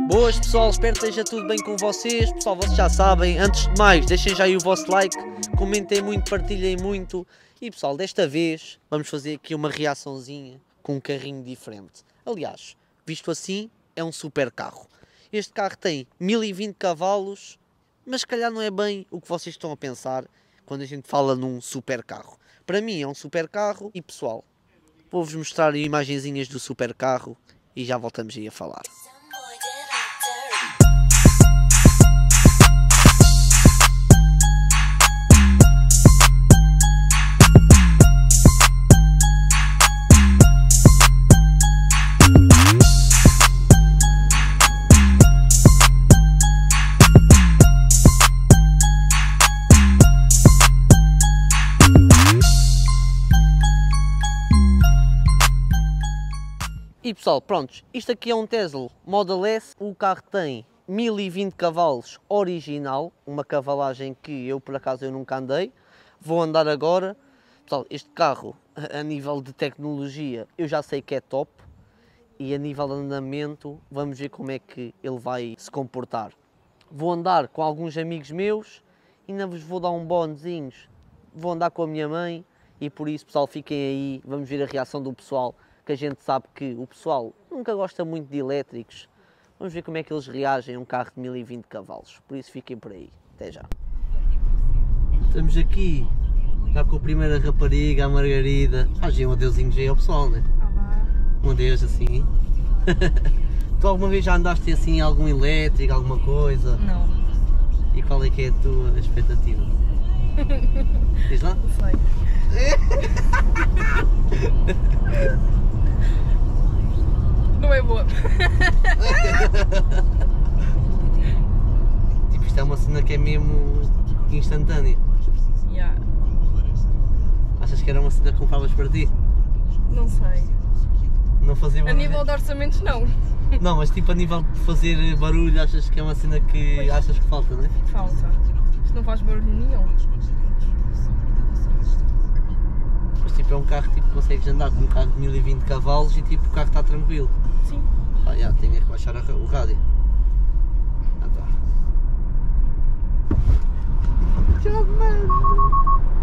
Boas pessoal, espero que esteja tudo bem com vocês. Pessoal, vocês já sabem, antes de mais, deixem já aí o vosso like, comentem muito, partilhem muito. E pessoal, desta vez vamos fazer aqui uma reaçãozinha com um carrinho diferente. Aliás, visto assim, é um super carro. Este carro tem 1020 cavalos, mas se calhar não é bem o que vocês estão a pensar quando a gente fala num super carro. Para mim é um super carro e pessoal, vou-vos mostrar imagenzinhas do super carro e já voltamos aí a falar. E pessoal, prontos, isto aqui é um Tesla Model S, o carro tem 1020 cavalos original, uma cavalagem que eu por acaso eu nunca andei, vou andar agora. Pessoal, este carro a nível de tecnologia eu já sei que é top e a nível de andamento vamos ver como é que ele vai se comportar. Vou andar com alguns amigos meus, ainda vos vou dar um bonezinho, vou andar com a minha mãe e por isso pessoal fiquem aí, vamos ver a reação do pessoal. Que a gente sabe que o pessoal nunca gosta muito de elétricos. Vamos ver como é que eles reagem a um carro de 1020 cavalos. Por isso fiquem por aí. Até já. Estamos aqui já com a primeira rapariga, a Margarida. Fazem um adeusinho já ao pessoal, né? Olá. Um adeus assim. Tu alguma vez já andaste assim em algum elétrico, alguma coisa? Não. E qual é que é a tua expectativa? Diz lá? Não sei. Não é boa. Tipo, isto é uma cena que é mesmo instantânea. Yeah. Achas que era uma cena que compravas para ti? Não sei. Não fazia A barulho? nível de orçamentos, não. Não, mas tipo a nível de fazer barulho, achas que é uma cena que achas que falta, não é? Falta. Isto não faz barulho nenhum. Mas tipo é um carro tipo consegues andar com um carro de 1020 cavalos e tipo o carro está tranquilo. Sim. Ah, já, tenho que baixar o rádio. Ah, tá. Tchau, mano!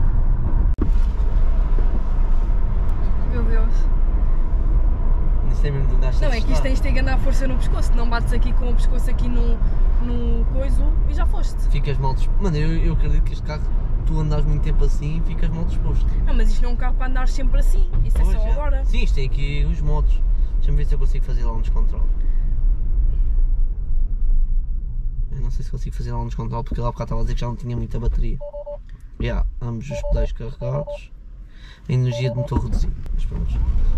Meu Deus. Isto é mesmo de andar Não, é que isto tens de ganhar força no pescoço. Não bates aqui com o pescoço aqui no coiso e já foste. Ficas mal disposto. Mano, eu acredito que este carro, tu andas muito tempo assim e ficas mal disposto. Não, mas isto não é um carro para andar sempre assim. Isso Pois, é só agora. Sim, isto tem aqui os modos. Deixa-me ver se eu consigo fazer lá um descontrole. Eu não sei se consigo fazer lá um descontrole porque lá há bocado estava a dizer que já não tinha muita bateria. Já, ambos os pedais carregados. A energia de motor reduzida. Mas pronto.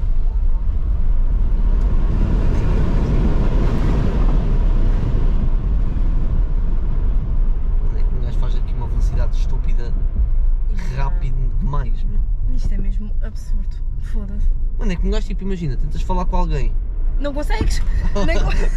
Onde é que o gajo faz aqui uma velocidade estúpida rápido demais, meu? Isto é mesmo absurdo. Foda-se. Mano, é que um gajo tipo, imagina, tentas falar com alguém. Não consegues? Nem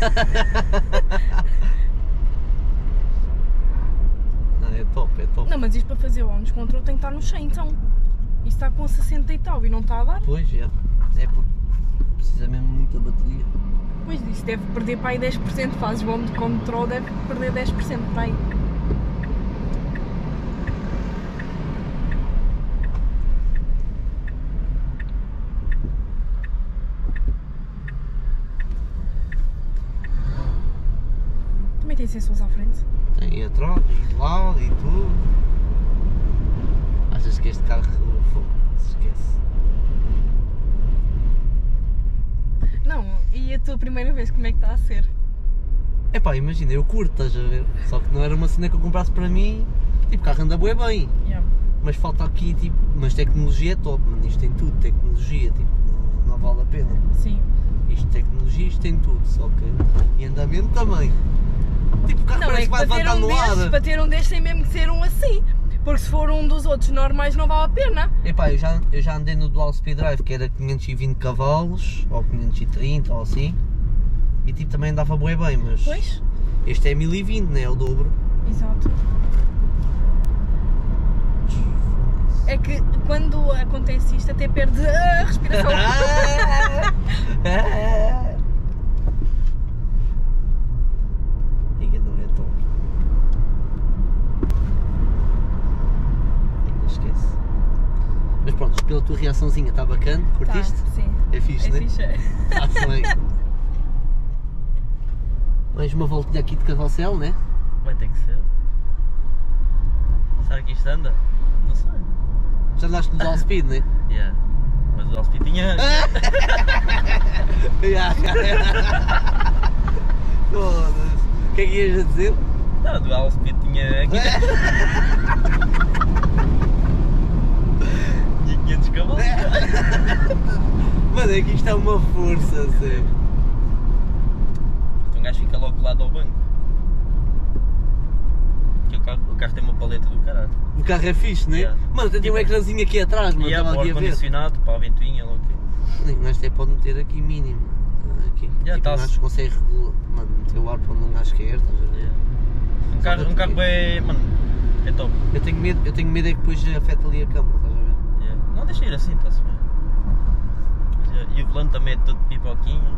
Não, é top, é top. Não, mas isto para fazer o on control tem que estar no 100 então. Isto está com 60 e tal e não está a dar? Pois, já. É porque precisa mesmo muita bateria. Pois isso deve perder para aí 10%. Fazes o on control, deve perder 10% para aí. Também tem sensores à frente. Tem atrás, e de lado e tudo. Achas que este carro se esquece? Não, e a tua primeira vez como é que está a ser? Epá, imagina, eu curto, estás a ver? Só que não era uma cena que eu comprasse para mim. Tipo, o carro anda bué bem. Yeah. Mas falta aqui, tipo, mas tecnologia é top, mano. Isto tem tudo, tecnologia, tipo, não vale a pena. Sim. Isto tecnologia, isto tem tudo, só que. E andamento também. Tipo, o carro Não, parece é que vai para ter levantar um no destes, lado. para ter um destes tem mesmo que ser um assim. Porque se for um dos outros normais não vale a pena. Epá, eu já andei no Dual Speed Drive que era 520 cavalos, ou 530 ou assim. E tipo também andava bué bem, mas Pois? este é 1020, né? É o dobro. Exato. É que quando acontece isto até perde a respiração. reaçãozinha, está bacana? Curtiste? Tá, sim. É fixe, É né? fixe. Está-se bem. Mais uma voltinha aqui de carrossel, né? Vai ter que ser. Será que isto anda? Não sei. Já andaste no All Speed, né? Yeah. Mas o Alspi tinha. Foda-se. O que é que ias a dizer? Não, do Alspi tinha. Tinha 500 cavalos. Mano, é que isto é uma força, sério. Então um gajo fica logo colado ao banco. Que o carro tem uma paleta do caralho. O carro é fixe, né? Yeah. Mano, tem um ecrãzinho aqui atrás, mano. E é Estava para o aqui a ver. ar-condicionado, para a ventoinha, logo que. Mas até pode meter aqui mínimo. Aqui. Yeah, Tipo, tá-se. um gajo consegue regular. Mano, meter o ar para onde um gajo quer, estás a ver? Yeah. Um carro bem. Mano, é top. Eu tenho medo é que depois afeta ali a câmara, estás a ver? Yeah. Não, deixa ir assim, está-se bem. Yeah. E o volante também é todo pipoquinho.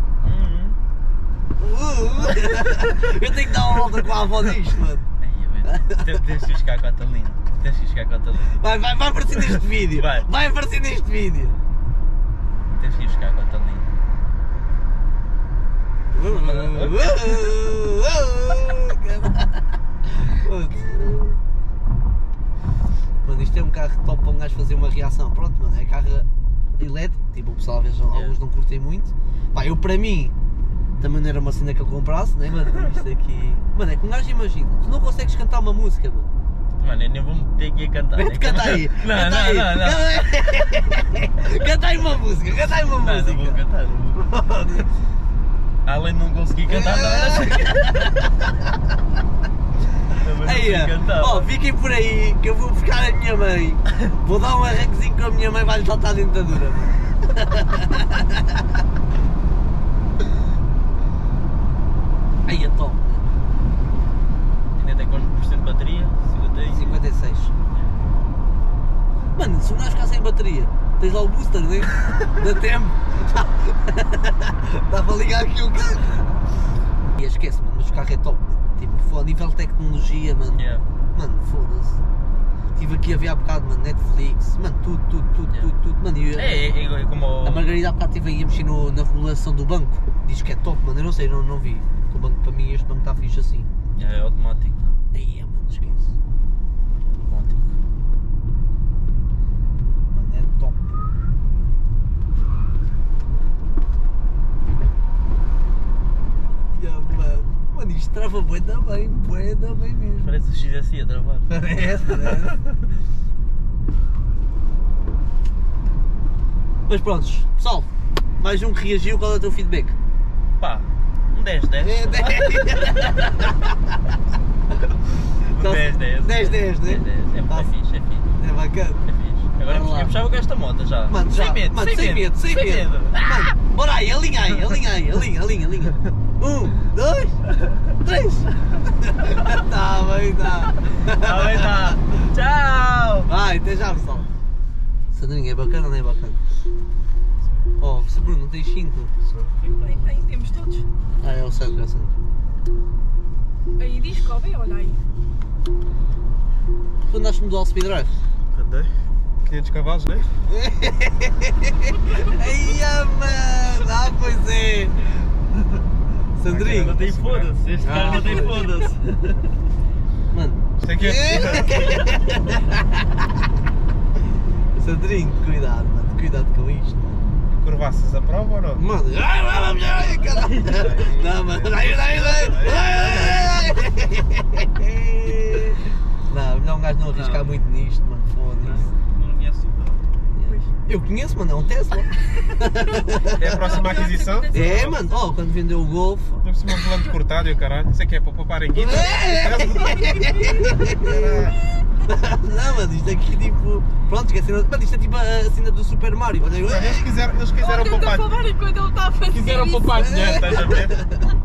Eu tenho que dar uma volta com a avó disto, mano. Tens que ir buscar a Catalina. Tens que ir buscar a Catalina. Vai aparecer neste vídeo. Vai aparecer neste vídeo. Tens que ir buscar a Catalina. Mano, isto é um carro top para um gajo fazer uma reação. Pronto, mano, é carro elétrico. Tipo, o pessoal às vezes alguns não curtem muito. Pá, eu para mim também não era uma cena que eu comprasse, né? Mano, isto aqui. Mano, é que um gajo imagina, tu não consegues cantar uma música, mano. Mano, eu nem vou meter aqui a cantar. Vete cantar aí! Não. Canta aí uma música, canta aí uma música! Não vou cantar, não vou. Além de não conseguir cantar nada. Aí, ó, fiquem por aí que eu vou buscar a minha mãe. Vou dar um arranquezinho com a minha mãe, vai-lhe saltar a dentadura, mano. Aí é top. Ainda tem 4% de bateria, 56. Mano, se um gajo ficar sem bateria, tens lá o booster, né? Dá tempo. Dá para ligar aqui o carro. E esquece, mano, mas o carro é top. Tipo, a nível de tecnologia, mano. Yeah. Mano, foda-se. Estive aqui a ver há bocado, mano, Netflix, mano, tudo. Mano, É como. a Margarida há bocado estive aí a mexer na regulação do banco. Diz que é top, mano, eu não sei, não vi. O banco, para mim, este banco está fixe assim. É automático. Aí, mano, esquece. Automático. Mano, é top. Mano, isto trava bué da bem mesmo. Parece o XSI a travar. Parece. Mas prontos, pessoal, mais um que reagiu, qual é o teu feedback? Pá, um 10-10. É 10. Um 10-10. 10-10, né? 10-10. É fixe. É bacana. É fixe. Agora eu puxava com esta moto já. Mano, sem medo. Mano, sem medo. Mano, bora aí, alinha. 1, 2, 3. Tá bem. Tchau! Vai, até já, pessoal. Sandrinho, é bacana ou não é bacana? Oh, se Bruno, não tens 5? Tem, temos todos. Ah, é o Sandro. Aí diz que olha aí. Tu andaste no Dual Speed Drive? Andei. 500 cavalos, né? Eia, mano! Pois é! Sandrinho! Não tem foda-se, este carro não tem foda-se. Mano! Isto aqui é. Sandrinho, cuidado com isto. Curvaças a prova ou não? Mano! Caralho! Não, mano! Não, melhor um gajo não arriscar muito nisto, mano. Foda-se. Não conheço o carro. Eu conheço, mano, é um Tesla. É a próxima aquisição? É, mano, ó, quando vendeu o Golf. Não precisa um volante cortado e o caralho. Isso aqui é para poupar em guita. Não, mano, isto aqui tipo. Pronto, que a cena. Mano, isto é tipo a cena do Super Mario. Olha, Eles quiseram poupar. Enquanto ele está a fazer Quiseram isso. poupar dinheiro, estás a ver?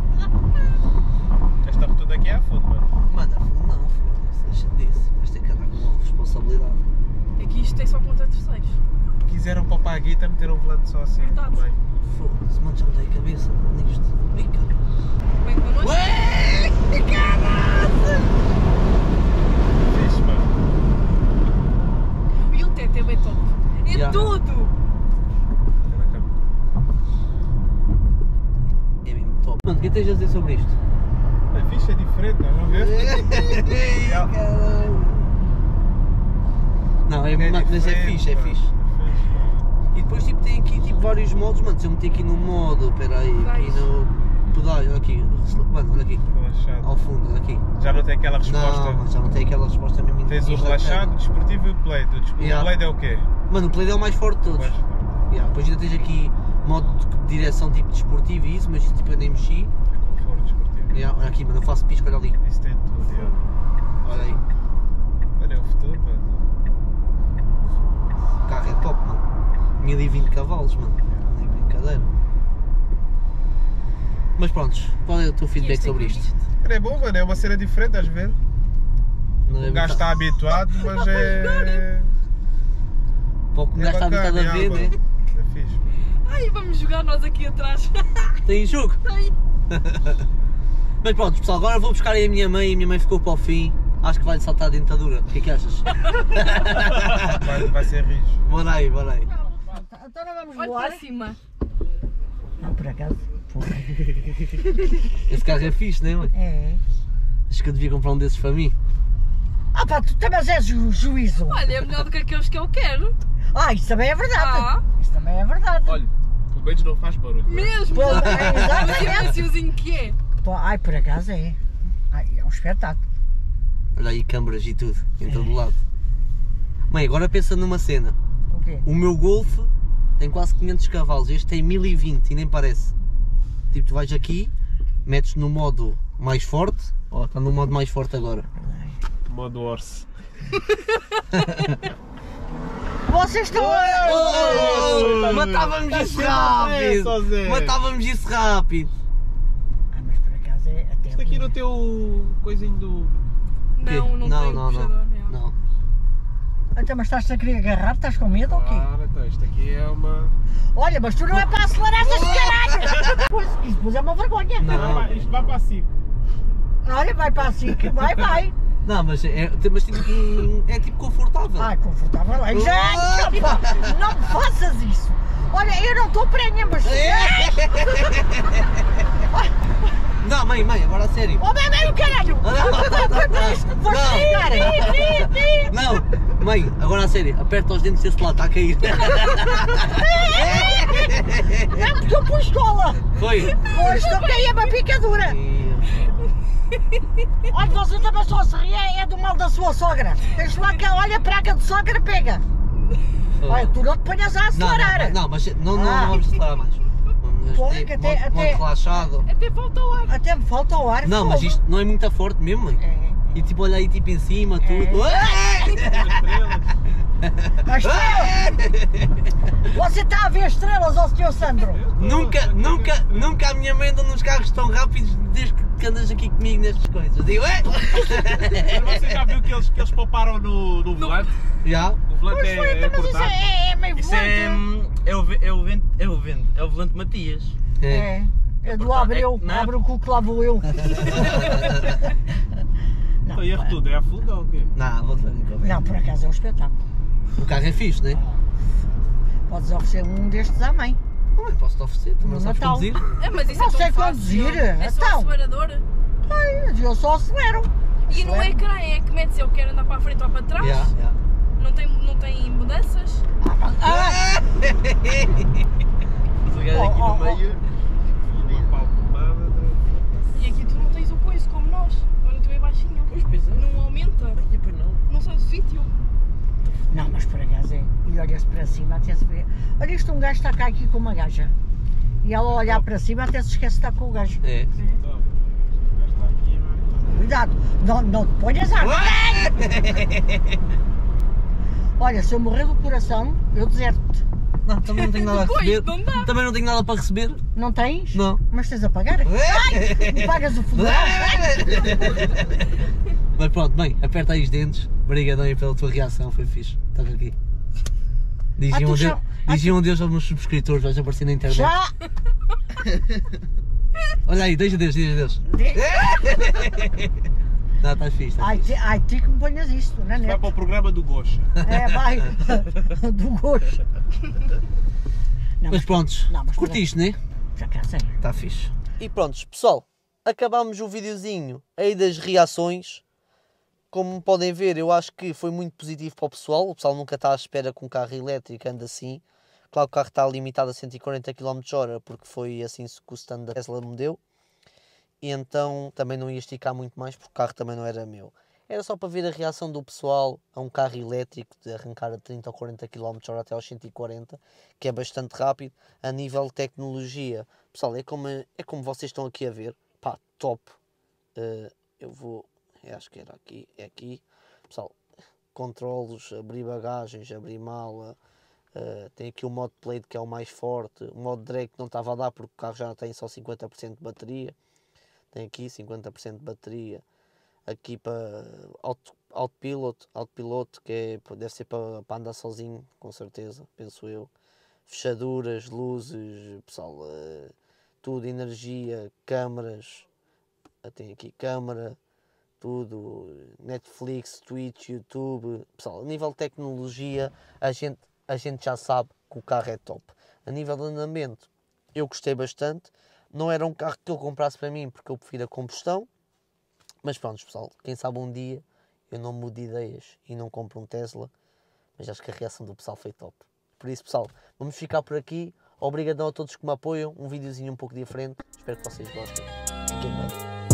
Esta rotunda aqui é a fundo, mano. Mano, não, foda-se, deixa disso. Mas tem que andar com responsabilidade. É que isto tem só conta de terceiros. Quiseram poupar a guita, meteram o volante só assim. Verdade. Bem. Foda-se, mano, já me dei a cabeça nisto. Vem cá. Bem connosco. Ué, caralho! Fixe, mano. E o teto é bem top. É Yeah. tudo. Mano, o que tens a dizer sobre isto? É fixe, é diferente, estás a ver? Não, mas é fixe, é fixe. E depois tipo, tem aqui tipo, vários modos, mano. Se eu meter aqui no modo, espera aí, aqui no pedal, olha aqui, mano, olha aqui, Relaxado. ao fundo, olha aqui. Já não tem aquela resposta. Não, mas já não tem aquela resposta mesmo. Tens o relaxado, o desportivo e o play. O Yeah. play é o quê? Mano, o Play é o mais forte de todos. Mais forte. Yeah, depois ainda tens aqui modo de direção tipo desportivo e isso, mas isso tipo eu nem mexi. Conforto desportivo. Yeah, olha aqui, mano, eu faço pisco, olha ali. Isso tem tudo, yeah. Olha aí. Mano, é o futuro, mano. O carro é top, mano. 1020 cavalos, mano. Nem brincadeira. Mas prontos, qual é o teu feedback Este sobre aqui. isto? É bom, mano, é uma cena diferente às vezes. Não é O gajo está habituado, mas é. Para o que o gajo está habituado a ver, né? É fixe. Ai, vamos jogar nós aqui atrás. Tem jogo. Ai. Mas pronto, pessoal, agora vou buscar aí a minha mãe e a minha mãe ficou para o fim. Acho que vai-lhe saltar a dentadura. O que é que achas? Vai ser rijo. Bora aí, bora aí. Então não vamos Olha voar? para cima. Não, por acaso. Esse carro é fixe, não é, mãe? É. Acho que eu devia comprar um desses para mim. Ah pá, tu também és juízo. Olha, é melhor do que aqueles que eu quero. Ah, isso também é verdade. Ah. Isso também é verdade. Olha, pelo menos não faz barulho. Mesmo. Pô, é, Mas exatamente. é maciozinho que é. Pô, ai, por acaso é. Ai, é um espetáculo. Olha aí câmaras e tudo, em todo lado. Mãe, agora pensa numa cena. O quê? O meu Golf tem quase 500 cavalos, este tem 1020 e nem parece. Tipo, tu vais aqui, metes no modo mais forte, ó, está no modo mais forte agora. Modo Orse. Vocês estão Oh, matávamos isso rápido! Matávamos isso rápido! Ah, mas por acaso é até. Isto aqui no teu coisinho do. Não, não tem não, puxador. é. não. Então, mas estás a querer agarrar? Estás com medo ou quê? Claro, então isto aqui é uma. Olha, mas tu não é para acelerar essas caralho! Pois, isso depois é uma vergonha. Não. Isto vai para a 5. Olha, vai para a SIC, vai. Não, mas é tipo confortável. Ai, confortável. Ai, gente, pá, não me faças isso. Olha, eu não estou prenha, mas... Não, mãe, agora a sério. Oh, bem, o caralho! Vou chegar! Não, mãe, agora a sério, aperta os dentes desse lado, está a cair. Não, porque eu pus cola! Foi? Pois, estou caí uma picadura! Olha, você também só se ri, é do mal da sua sogra! Tens lá que, olha, praga de sogra, pega! Olha, tu não te ponhas a acelerar! Não, mas não vamos acelerar mais. Porra, que até- Modo relaxado. Até falta o ar. Até me falta o ar. Não, mas fogo. isto não é muito forte mesmo, mãe. É. E tipo, olha aí tipo em cima, tudo. A estrela! Você está a ver estrelas, ó Sr. Sandro? Nunca a minha mãe anda nos carros tão rápidos desde que andas aqui comigo nestas coisas. Digo, Você já viu que eles pouparam no volante? Já? O volante Pois foi, é então, mas isso cortado. é meio Isso volante. é o volante Matias. É. É do Abreu, Não. Abreu com o que lá vou eu. Então erro tudo, é a fuga ou o quê? Não, vou fazer brincadeira. Não, por acaso é um espetáculo. O carro é fixe, não é? Podes oferecer um destes à mãe. Também posso-te oferecer, tu não No sabes Natal. conduzir. É, mas isso Não é tão sei fácil. conduzir, É só então. acelerador. Ai, eu só acelero. E no ecrã é que metes eu quero andar para a frente ou para trás. Já. Não tem mudanças. Ah, Mas o gajo aqui no meio. Uma palmada. E aqui tu não tens o coiso como nós. Agora tu é baixinho. Pois é. Não aumenta. Ai, pois não. Não sai do sítio. não, mas por acaso é. E olha-se para cima até se vê. Olha isto, um gajo está cá aqui com uma gaja. E ela olhar para cima até se esquece de estar com o gajo. É. Então, o gajo está aqui, mano. Cuidado, não te ponhas a... Olha, se eu morrer do coração, eu deserto-te. Não, também não tenho nada a Depois, receber. não dá. Também não tenho nada para receber. Não tens? Não. Mas tens a pagar? Ai, pagas o funeral. Mas pronto, bem, aperta aí os dentes. Obrigadão aí pela tua reação, foi fixe. Estás aqui. Diziam um Deus aos meus subscritores, vais aparecer na internet. Já! Olha aí, deixa Deus. Não, estás fixe, estás fixe. Ai, ti que me ponhas isto, na Vai net. para o programa do Gosha. É, vai. Do gosto. Não, Mas prontos, não, mas curtiste, né? já cá sei. Está fixe. E pronto, pessoal, acabámos o videozinho aí das reações. Como podem ver, eu acho que foi muito positivo para o pessoal nunca está à espera que um carro elétrico ande assim. Claro que o carro está limitado a 140 km/h, porque foi assim que o stand da Tesla me deu. E então também não ia esticar muito mais, porque o carro também não era meu. Era só para ver a reação do pessoal a um carro elétrico de arrancar a 30 ou 40 km/h até aos 140, que é bastante rápido. A nível de tecnologia, pessoal, é como vocês estão aqui a ver. Pá, top. Acho que era aqui, é aqui. Pessoal, controlos, abrir bagagens, abrir mala. Tem aqui o modo plate, que é o mais forte. O modo drag que não estava a dar porque o carro já tem só 50% de bateria. Tem aqui 50% de bateria. Aqui para autopiloto, que deve ser para andar sozinho, com certeza, penso eu. Fechaduras, luzes, pessoal, tudo, energia, câmaras. Tem aqui câmara, tudo, Netflix, Twitch, YouTube. Pessoal, a nível de tecnologia, a gente já sabe que o carro é top. A nível de andamento, eu gostei bastante. Não era um carro que eu comprasse para mim, porque eu prefiro a combustão. Mas pronto, pessoal, quem sabe um dia eu não mudo de ideias e não compro um Tesla. Mas acho que a reação do pessoal foi top. Por isso, pessoal, vamos ficar por aqui. Obrigadão a todos que me apoiam. Um videozinho um pouco diferente. Espero que vocês gostem. Fiquem bem.